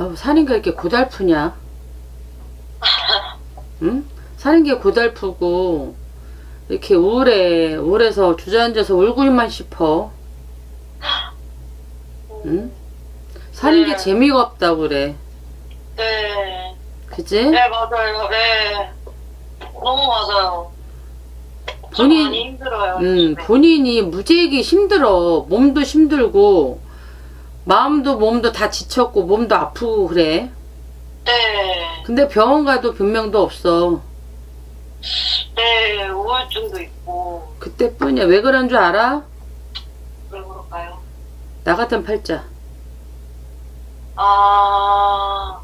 아, 사는 게 이렇게 고달프냐? 응? 사는 게 고달프고 이렇게 우울해서 주저앉아서 울고만 싶어. 응? 사는 게 재미가 없다고 그래. 네. 그치? 네, 맞아요. 네. 너무 맞아요. 좀 많이 힘들어요. 요즘에. 본인이 무지하게 힘들어. 몸도 힘들고 마음도 몸도 다 지쳤고 몸도 아프고 그래. 네. 근데 병원 가도 변명도 없어. 네, 우울증도 있고. 그때뿐이야. 왜 그런 줄 알아? 왜 그럴까요? 나 같은 팔자. 아,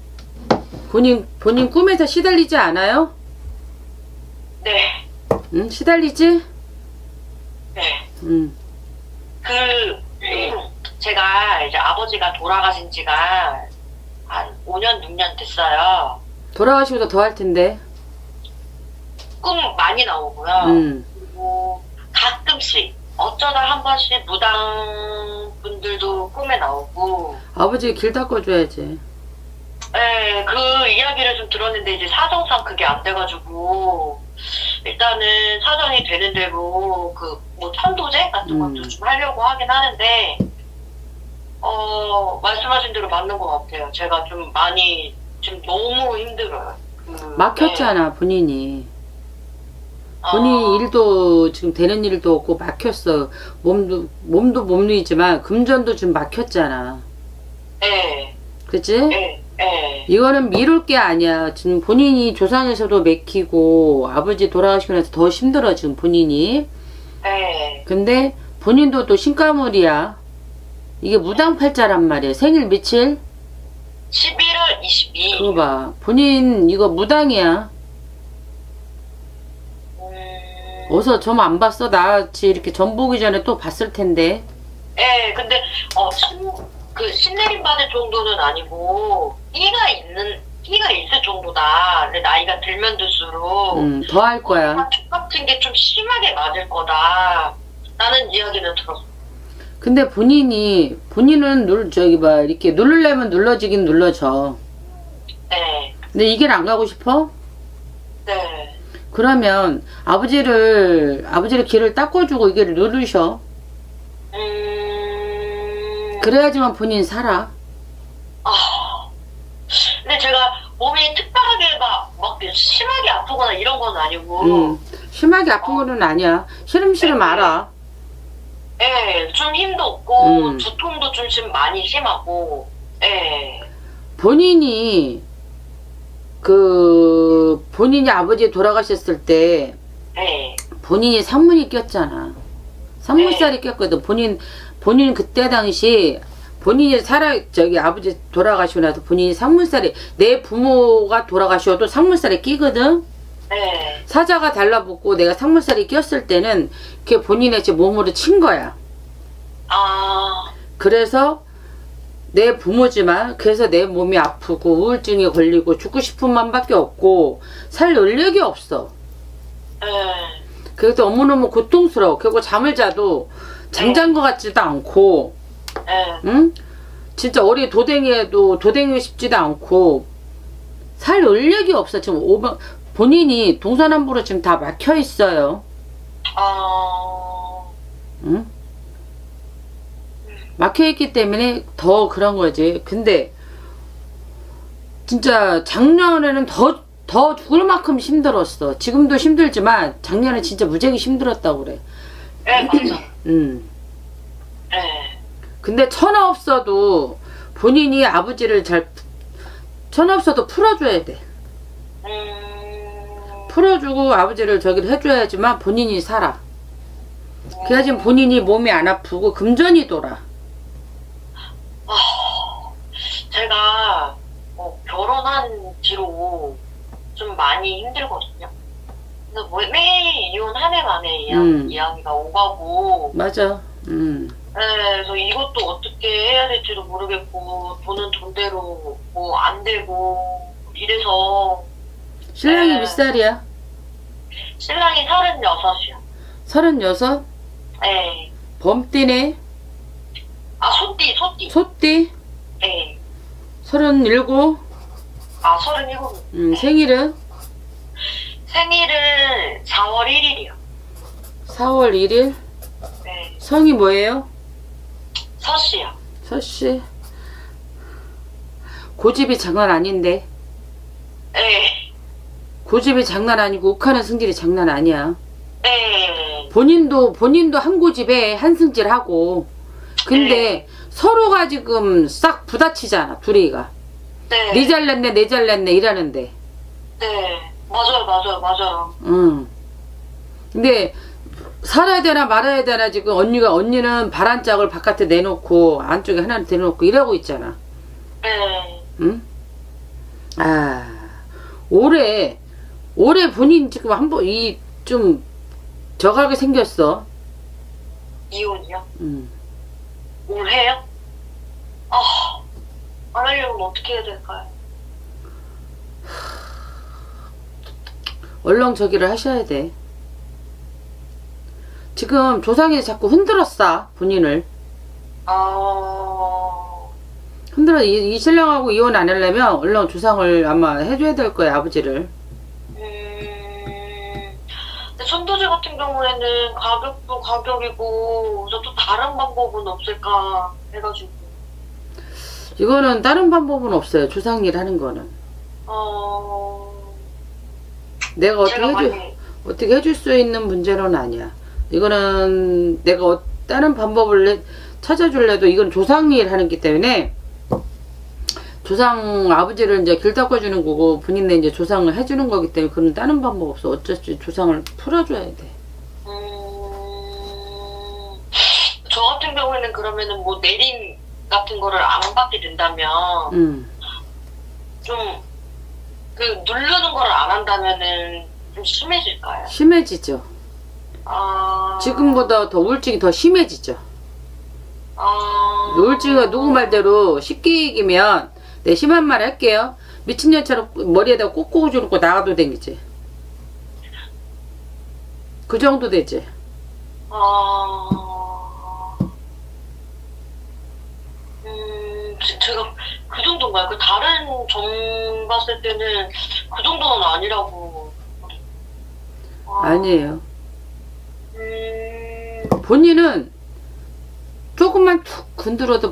본인 꿈에서 시달리지 않아요? 네. 응? 시달리지? 네. 응. 제가 이제 아버지가 돌아가신 지가 한 5년, 6년 됐어요. 돌아가시고도 더 할 텐데. 꿈 많이 나오고요. 그리고 가끔씩 어쩌다 한 번씩 무당 분들도 꿈에 나오고. 아버지 길 닦아줘야지. 네, 그 이야기를 좀 들었는데 이제 사정상 그게 안 돼가지고 일단은 사정이 되는 대로 그 뭐 천도제 같은 것도 좀 하려고 하긴 하는데 말씀하신 대로 맞는 것 같아요. 제가 좀 많이 지금 너무 힘들어요. 막혔잖아. 네. 본인 일도 지금 되는 일도 없고 막혔어. 몸도 몸이지만 금전도 지금 막혔잖아. 네. 그치? 네. 네. 이거는 미룰 게 아니야. 지금 본인이 조상에서도 맥히고 아버지 돌아가시고 나서 더 힘들어 지금 본인이. 네. 근데 본인도 또 신가물이야. 이게 무당팔자란 말이야. 생일 며칠? 11월 22일. 그거 봐. 본인 이거 무당이야. 어서 점 안 봤어? 나같이 이렇게 점 보기 전에 또 봤을 텐데. 네, 근데 신내림 받을 정도는 아니고 끼가 있을 정도다. 근데 나이가 들면 들수록 더 할 거야. 같은 게 좀 심하게 맞을 거다. 라는 이야기는 들었어. 근데 본인은 이렇게 누르려면 눌러지긴 눌러져. 네. 근데 이 길 안 가고 싶어? 네. 그러면 아버지를 길을 닦아주고 이 길을 누르셔. 그래야지만 본인 살아. 근데 제가 몸이 특별하게 막 심하게 아프거나 이런 건 아니고. 심하게 아픈 거는 아니야. 시름시름 알아. 네, 좀 힘도 없고 두통도 좀 많이 심하고. 네. 본인이 본인이 아버지 돌아가셨을 때 네. 본인이 상문이 꼈잖아. 상문살이 꼈거든. 본인 그때 당시 본인이 아버지 돌아가시고 나서 본인이 상문살이, 내 부모가 돌아가셔도 상문살이 끼거든. 네. 사자가 달라붙고 내가 상문살이 꼈을 때는 그게 본인의 제 몸으로 친 거야. 그래서 내 부모지만 그래서 내 몸이 아프고 우울증에 걸리고 죽고 싶은 마음밖에 없고 살 능력이 없어. 그래서 너무너무 고통스러워. 그리고 잠을 자도 잠잔 것 같지도 않고, 응? 진짜 어리 도댕이에도 도댕이고 싶지도 않고 살 능력이 없어. 지금 본인이 동서남북으로 지금 다 막혀 있어요. 응? 막혀있기 때문에 더 그런 거지. 근데 진짜 작년에는 더 죽을 만큼 힘들었어. 지금도 힘들지만 작년에 진짜 무지하게 힘들었다고 그래. 네, 맞아. 네. 근데 천하 없어도 본인이 아버지를 천하 없어도 풀어줘야 돼. 풀어주고 아버지를 저기를 해줘야지만 본인이 살아. 그래야지 본인이 몸이 안 아프고 금전이 돌아. 제가 결혼한 뒤로 좀 많이 힘들거든요. 그래서 매일 이혼 한 해 만에 이야기가 오가고. 맞아. 네, 그래서 이것도 어떻게 해야 될지도 모르겠고 돈은 돈대로 뭐 안 되고 이래서. 신랑이 몇 살이야? 신랑이 36이요. 36? 37? 아, 37. 생일은? 생일은 4월 1일이요. 4월 1일? 네. 성이 뭐예요? 서씨요. 서씨. 고집이 장난 아닌데. 네. 고집이 장난 아니고 욱하는 승질이 장난 아니야. 네. 본인도 한 고집에 한 승질하고. 근데 서로가 지금 싹 부딪히잖아, 둘이가. 네. 네 잘났네, 내 잘났네 이러는데. 네. 맞아요. 응. 근데 살아야 되나 말아야 되나 지금 언니는 바람짝을 바깥에 내놓고 안쪽에 하나를 대놓고 이러고 있잖아. 네. 응? 아, 올해 본인 지금 한번 좀 저가게 생겼어. 이혼이요? 응. 올해요? 아, 안 하려면 어떻게 해야 될까요? 얼렁저기를 하셔야 돼. 지금 조상이 자꾸 흔들었어, 본인을. 흔들어. 이 신랑하고 이혼 안 하려면 얼른 조상을 아마 해줘야 될 거야, 아버지를. 근데 천도제 같은 경우에는 가격도 가격이고, 그래서 또 다른 방법은 없을까 해가지고. 이거는 다른 방법은 없어요, 조상일 하는 거는. 내가 어떻게 해줄 수 있는 문제는 아니야. 이거는 내가 다른 방법을 찾아줄래도 이건 조상일 하는 기 때문에 조상 아버지를 이제 길 닦아주는 거고 본인네 이제 조상을 해주는 거기 때문에 그런 다른 방법 없어. 어쩔 조상을 풀어줘야 돼. 저 같은 경우에는 그러면은 뭐 내림 같은 거를 안 받게 된다면 좀 그 누르는 거를 안 한다면은 좀 심해질까요? 심해지죠. 지금보다 더 우울증이 더 심해지죠. 우울증이 누구 말대로 쉽게 얘기면 내 심한 말 할게요. 미친년처럼 머리에다 꽂고 주고 나가도 되겠지. 그 정도 되지. 제가 그 정도인가요? 그 다른 점 봤을 때는 그 정도는 아니라고. 아니에요. 본인은 조금만 툭 건드려도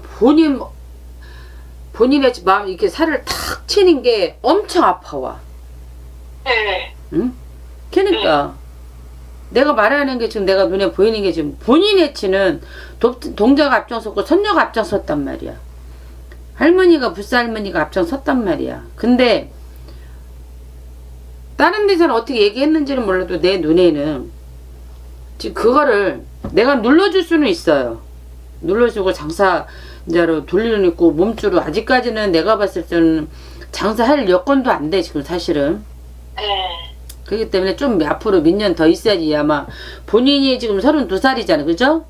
본인의 마음 이렇게 살을 탁 치는 게 엄청 아파와. 네. 응? 그러니까 내가 말하는 게 지금 내가 눈에 보이는 게 지금 본인의 치는 동자가 앞장섰고 선녀가 앞장섰단 말이야. 할머니가 불사할머니가 앞장섰단 말이야. 근데 다른 데서는 어떻게 얘기했는지는 몰라도 내 눈에는 지금 그거를 내가 눌러줄 수는 있어요. 눌러주고 장사자로 돌리는 있고 몸주로 아직까지는 내가 봤을 때는 장사할 여건도 안 돼 지금 사실은. 그렇기 때문에 좀 앞으로 몇 년 더 있어야지. 아마 본인이 지금 32살이잖아 그죠?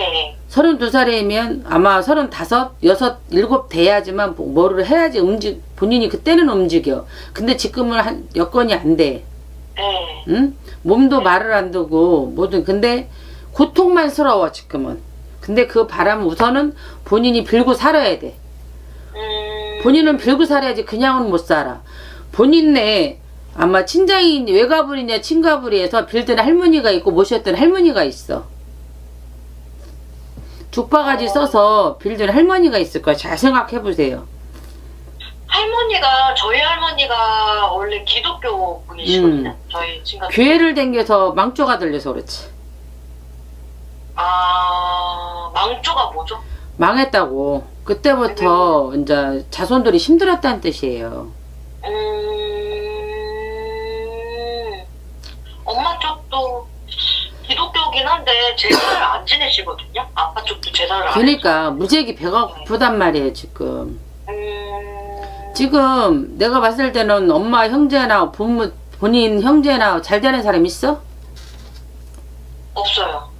32살이면 아마 35, 6, 7 돼야지만 뭐를 해야지 본인이 그때는 움직여. 근데 지금은 여건이 안 돼. 응? 몸도 말을 안 두고 뭐든. 근데 고통만스러워 지금은. 근데 그 바람은 우선은 본인이 빌고 살아야 돼. 본인은 빌고 살아야지 그냥은 못 살아. 본인네 아마 친장이 외가불이냐 친가불이에서 빌던 할머니가 있고 모셨던 할머니가 있어. 죽바가지 써서 빌던 할머니가 있을 거야. 잘 생각해 보세요. 저희 할머니가 원래 기독교 분이시거든요. 저희 친가. 교회를 댕겨서 망조가 들려서 그렇지. 망조가 뭐죠? 망했다고. 그때부터 이제 자손들이 힘들었다는 뜻이에요. 엄마 쪽도 기독교긴 한데 제사를 안 지내시거든요. 아빠 쪽도 제사를 안 그러니까 무지하게 배가 고프단 말이에요 지금. 지금 내가 봤을 때는 엄마 형제나 본인 형제나 잘 되는 사람 있어? 없어요.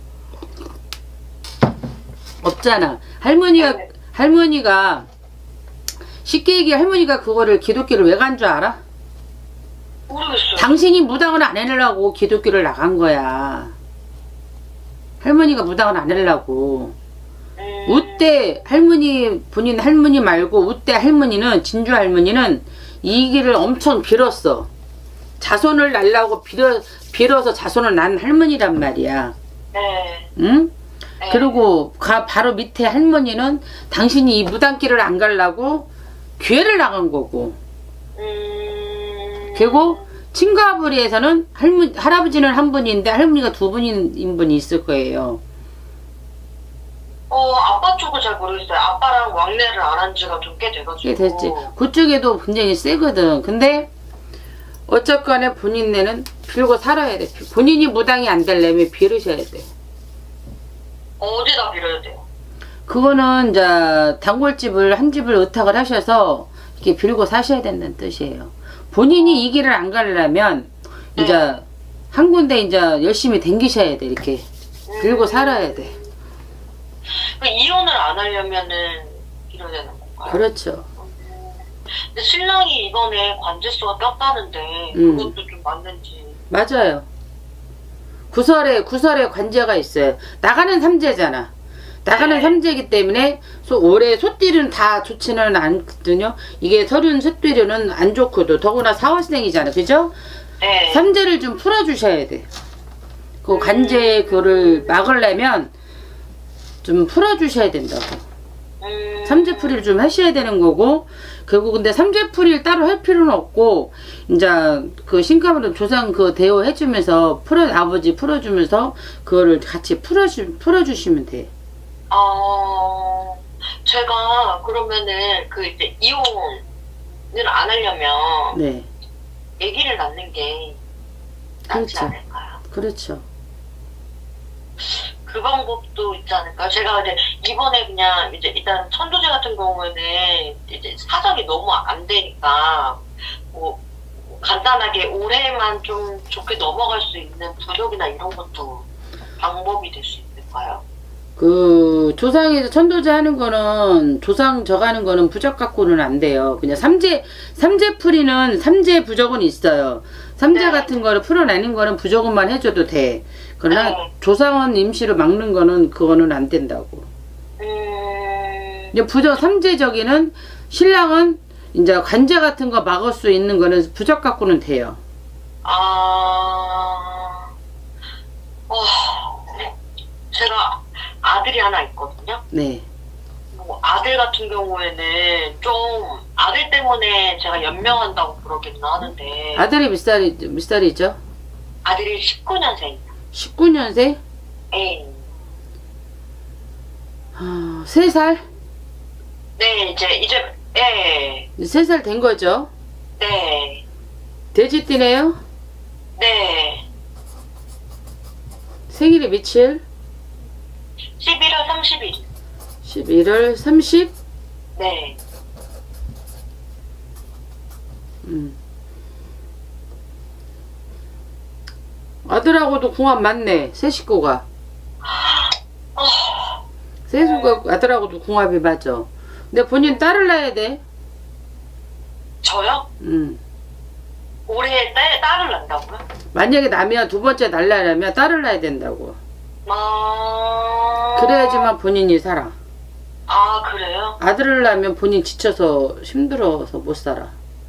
없잖아. 할머니가 쉽게 얘기해. 할머니가 그거를 기독교를 왜 간 줄 알아? 모르겠어요. 당신이 무당을 안 해내려고 기독교를 나간 거야. 할머니가 무당을 안 하려고. 우대 할머니, 본인 할머니 말고 우대 할머니는, 진주 할머니는 이 길을 엄청 빌었어. 자손을 날라고 빌어서 자손을 난 할머니란 말이야. 네. 응? 네. 그리고 바로 밑에 할머니는 당신이 이 무당길을 안 가려고 기회를 나간 거고. 그리고 친가부리에서는 할아버지는 한 분인데 할머니가 두 분인 분이 있을 거예요. 아빠 쪽은 잘 모르겠어요. 아빠랑 왕래를 안 한 지가 좀 꽤 돼가지고. 꽤 됐지. 그쪽에도 굉장히 세거든. 근데 어쨌거나 본인네는 빌고 살아야 돼. 본인이 무당이 안 되려면 빌으셔야 돼. 어디다 빌어야 돼요? 그거는 이제 단골집을 한 집을 의탁을 하셔서 이렇게 빌고 사셔야 된다는 뜻이에요. 본인이 이 길을 안 가려면 이제 한 군데 이제 열심히 댕기셔야 돼. 이렇게 빌고 살아야 돼. 이혼을 안 하려면은 이래야 되는 건가요? 그렇죠. 근데 신랑이 이번에 관제수가 꼈다는데 그것도 좀 맞는지. 맞아요. 구설에 관제가 있어요. 나가는 삼재잖아. 나가는 삼재이기 때문에 올해 소띠는 다 좋지는 않거든요. 이게 서륜 쇳띠는 안 좋거든. 더구나 4월생이잖아. 그죠? 네. 삼재를 좀 풀어주셔야 돼. 그 관제 그거를 막으려면 좀 풀어주셔야 된다고. 삼재풀이를 좀 하셔야 되는 거고, 결국 근데 삼재풀이를 따로 할 필요는 없고, 이제 그 신가부는 조상 그 대우해주면서 아버지 풀어주면서 그거를 같이 풀어주시면 돼. 제가 그러면은 그 이제 이혼을 안 하려면 네. 아기를 낳는 게 낫지 그렇죠. 않을까요? 그렇죠. 그 방법도 있지 않을까요? 제가 이제 이번에 그냥 이제 일단 천도제 같은 경우에는 이제 사정이 너무 안 되니까 뭐 간단하게 올해만 좀 좋게 넘어갈 수 있는 부적이나 이런 것도 방법이 될 수 있을까요? 그 조상에서 천도제 하는 거는 조상 저가는 거는 부적 갖고는 안 돼요. 그냥 삼재풀이는 삼재 부적은 있어요. 삼재 네. 같은 거를 풀어내는 거는 부적은만 해줘도 돼. 그러나 조상원 임시로 막는 거는 그거는 안 된다고. 이제 부적 삼재적이는 신랑은 이제 관제 같은 거 막을 수 있는 거는 부적 갖고는 돼요. 제가 아들이 하나 있거든요. 네. 뭐 아들 같은 경우에는 좀 아들 때문에 제가 연명한다고 그러기는 하는데. 아들이 몇 살이죠? 아들이 19년생. 19년생? 네. 3살? 네, 이제, 네. 3살 된 거죠? 네. 돼지띠네요? 네. 생일이 며칠? 11월 30일. 11월 30? 네. 아들하고도 궁합 맞네. 세 식구가. 세 식구가 아들하고도 궁합이 맞아. 근데 본인 딸을 낳아야 돼. 저요? 올해 딸을 낳는다고요? 만약에 나면 두 번째 날라려면 딸을 낳아야 된다고. 그래야지만 본인이 살아. 그래요? 아들을 낳으면 본인 지쳐서 힘들어서 못 살아.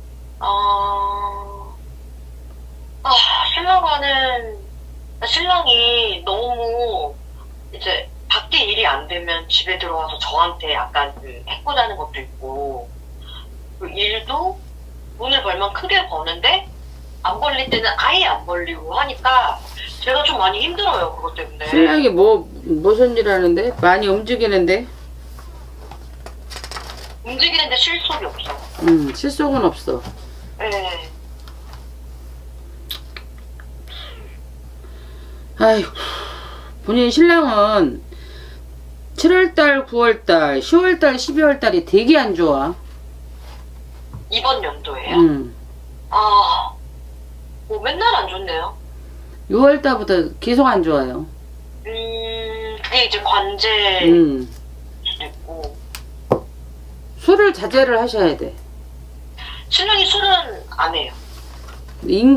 신랑이 너무 이제 밖에 일이 안 되면 집에 들어와서 저한테 약간 해코자는 것도 있고, 그 일도 돈을 벌면 크게 버는데 안 벌릴 때는 아예 안 벌리고 하니까 제가 좀 많이 힘들어요, 그것 때문에. 신랑이 무슨 일 하는데? 많이 움직이는데? 움직이는데 실속이 없어. 실속은 없어. 네. 아이고, 본인 신랑은 7월달, 9월달, 10월달, 12월달이 되게 안 좋아. 이번 연도에요? 뭐 맨날 안 좋네요. 6월달부터 계속 안 좋아요. 그게 이제 관제 수도 있고. 술을 자제를 하셔야 돼. 신랑이 술은 안 해요.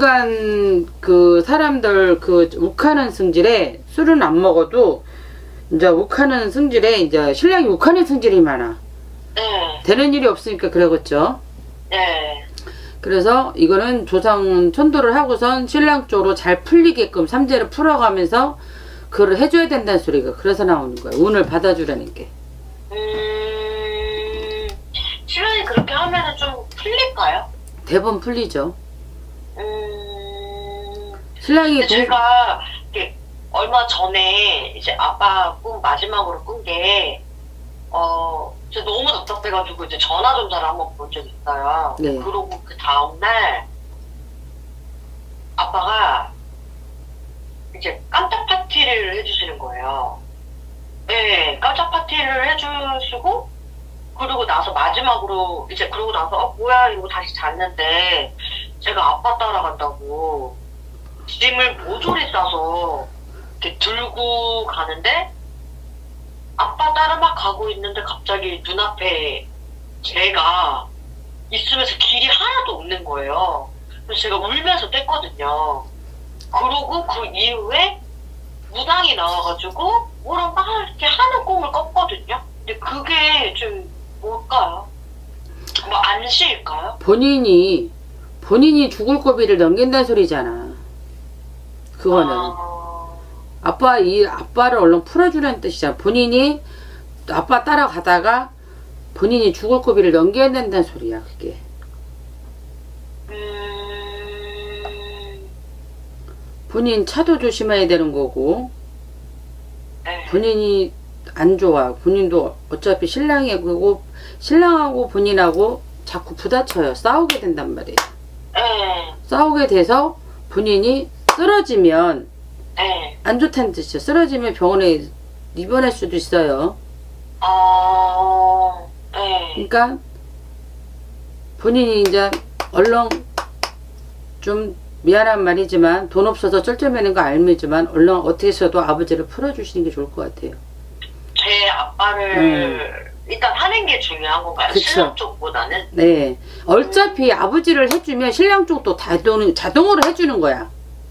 인간 그 사람들 그 욱하는 승질에 술은 안 먹어도 이제 욱하는 성질에 이제 신랑이 욱하는 성질이 많아. 네. 되는 일이 없으니까 그러겠죠. 네. 그래서 이거는 조상 천도를 하고선 신랑 쪽으로 잘 풀리게끔 삼재를 풀어가면서 그걸 해줘야 된다는 소리가 그래서 나오는 거야. 운을 받아주라는 게. 신랑이 그렇게 하면은 좀 풀릴까요? 대부분 풀리죠. 신랑이 제가 이렇게 얼마 전에 이제 아빠 꿈 마지막으로 꾼 게 진짜 너무 답답해가지고 이제 전화전자를 한번 본 적이 있어요. 네. 그러고 그 다음날 아빠가 이제 깜짝 파티를 해주시는 거예요. 네, 깜짝 파티를 해주시고 그러고 나서 마지막으로 이제 그러고 나서 뭐야 이러고 다시 잤는데 제가 아빠 따라간다고 짐을 모조리 싸서 이렇게 들고 가는데 아빠 따라 막 가고 있는데 갑자기 눈앞에 제가 있으면서 길이 하나도 없는 거예요. 그래서 제가 울면서 뗐거든요. 그러고 그 이후에 무당이 나와가지고 뭐랑 막 이렇게 하는 꿈을 꿨거든요. 근데 그게 좀 뭘까요? 뭐 안시일까요? 본인이 죽을 고비를 넘긴다는 소리잖아. 그거는 아빠를 얼른 풀어주라는 뜻이잖아. 본인이 아빠 따라가다가 본인이 죽을 고비를 넘겨야 된다는 소리야. 그게 본인 차도 조심해야 되는 거고 본인이 안 좋아. 본인도 어차피 신랑하고 본인하고 자꾸 부딪혀요. 싸우게 된단 말이에요. 싸우게 돼서 본인이 쓰러지면 안 좋다는 뜻이죠. 쓰러지면 병원에 입원할 수도 있어요. 그러니까 본인이 이제 얼른 좀 미안한 말이지만 돈 없어서 쩔쩔매는 거 알지만 얼른 어떻게 해서도 아버지를 풀어주시는 게 좋을 것 같아요. 제 아빠를 일단 하는 게 중요한 건가요? 그쵸. 신랑 쪽보다는? 네. 어차피 아버지를 해주면 신랑 쪽도 자동으로 해주는 거야.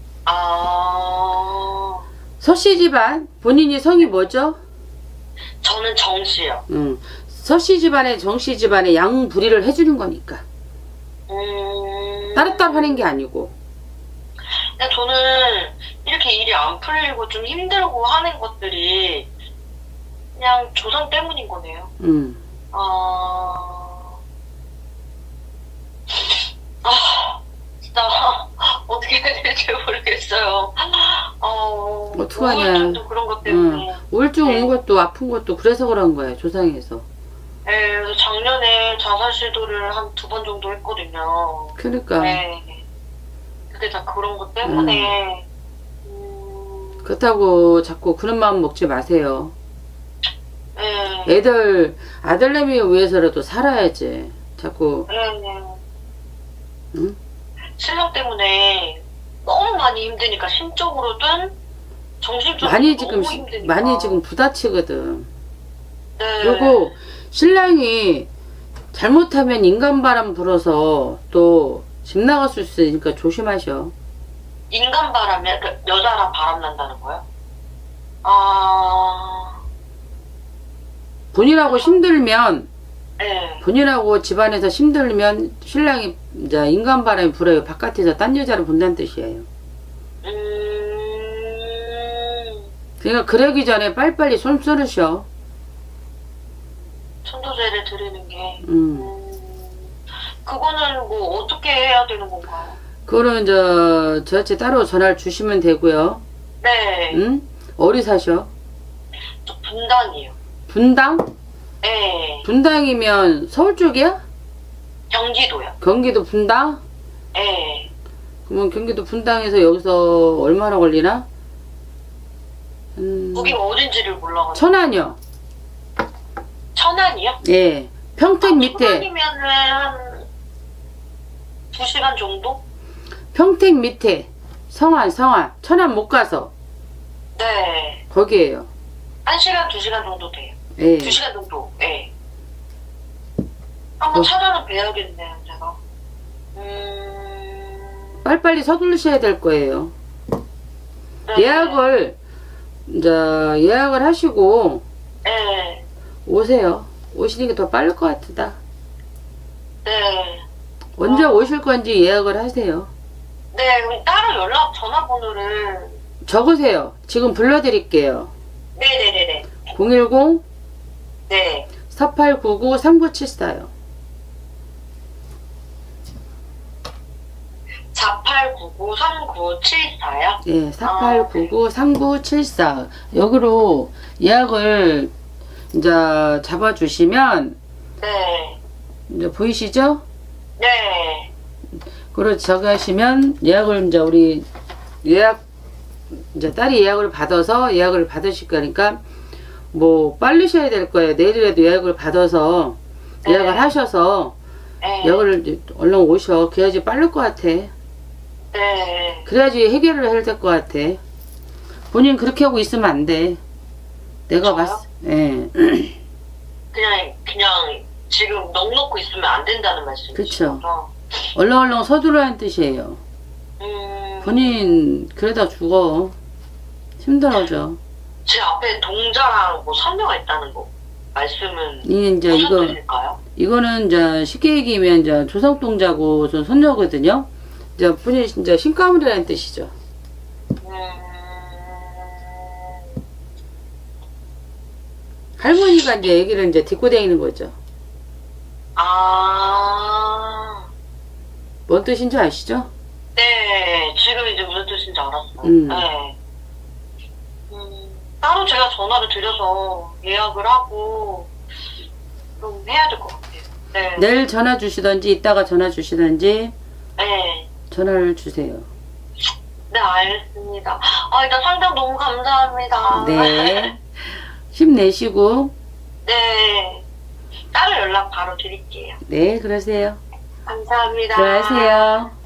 서씨 집안 본인이 성이 뭐죠? 저는 정씨요. 서씨 집안에 정씨 집안에 양부리를 해주는 거니까. 따로따로 하는 게 아니고. 근데 저는 이렇게 일이 안 풀리고 좀 힘들고 하는 것들이 그냥 조상 때문인 거네요. 진짜 어떻게 해야 될지 모르겠어요. 어떡하냐. 우울증도 그런 것 때문에. 우울증 오는 것도 아픈 것도 그래서 그런 거예요. 조상에서. 네, 그래서 작년에 자살 시도를 한 2번 정도 했거든요. 그러니까. 네. 그게 다 그런 것 때문에. 그렇다고 자꾸 그런 마음 먹지 마세요. 네. 아들내미 위해서라도 살아야지. 자꾸. 응? 신랑 때문에 너무 많이 힘드니까 심적으로든 정신적으로 너무 힘드니까. 많이 지금 부딪히거든. 네. 그리고 신랑이 잘못하면 인간바람 불어서 또 집 나갔을 수 있으니까 조심하셔. 인간바람이 여자랑 바람 난다는 거요? 본인하고 힘들면 네. 본인하고 집안에서 힘들면 신랑이 이제 인간바람이 불어요. 바깥에서 딴 여자를 본다는 뜻이에요. 그러니까 그러기 전에 빨리빨리 손 쓰르셔. 천도제를 드리는 게. 그거는 뭐 어떻게 해야 되는 건가요? 그거는 저한테 따로 전화를 주시면 되고요. 네. 응? 어디 사셔? 저 분당이요. 분당? 네. 분당이면 서울 쪽이야? 경기도요. 경기도 분당? 네. 그러면 경기도 분당에서 여기서 얼마나 걸리나? 거기가 어딘지를 몰라가지고. 천안이요. 천안이요? 예. 평택 밑에. 천안이면은 한 2시간 정도? 평택 밑에. 성안. 천안 못 가서. 네. 거기에요. 1시간, 2시간 정도 돼요. 예. 2시간 정도. 예. 한번 찾아는 뵈야겠네요, 제가. 빨리빨리 서두르셔야 될 거예요. 네. 예약을 이제 예약을 하시고 네. 오세요. 오시는 게 더 빠를 것 같다. 네. 언제 오실 건지 예약을 하세요. 네, 그럼 따로 전화번호를. 적으세요. 지금 불러드릴게요. 네네네네. 010 네. 4899-3974요. 4899-3974요? 예, 4899-3974. 여기로 예약을 이제 잡아주시면, 네. 이제 보이시죠? 네. 그리고 저기 하시면 예약을 이제 우리 이제 딸이 예약을 받아서 예약을 받으실 거니까 뭐 빠르셔야 될 거예요. 내일이라도 예약을 받아서 예약을 하셔서 예약을 이제 얼른 오셔. 그래야지 빠를 것 같아. 네. 그래야지 해결을 해야 될 것 같아. 본인 그렇게 하고 있으면 안 돼. 내가 봤어. 예. 그냥 지금 넋놓고 있으면 안 된다는 말씀이시죠? 그쵸. 얼렁얼렁 서두르라는 뜻이에요. 본인 그러다 죽어. 힘들어져. 제 앞에 동자랑 뭐 선녀가 있다는 거 말씀은 이제 이거는 이제 쉽게 얘기하면 이제 조상동자고 저 손녀거든요. 이제 본인 진짜 신가물이라는 뜻이죠. 할머니가 이제 얘기를 이제 딛고 다니는 거죠. 뭔 뜻인지 아시죠? 네, 지금 이제 무슨 뜻인지 알았어요. 네. 따로 제가 전화를 드려서 예약을 하고 좀 해야 될 것 같아요. 네. 내일 전화 주시던지 이따가 전화 주시던지 네. 전화를 주세요. 네, 알겠습니다. 일단 상담 너무 감사합니다. 네. 힘내시고. 네. 따로 연락 바로 드릴게요. 네, 그러세요. 감사합니다. 들어가세요.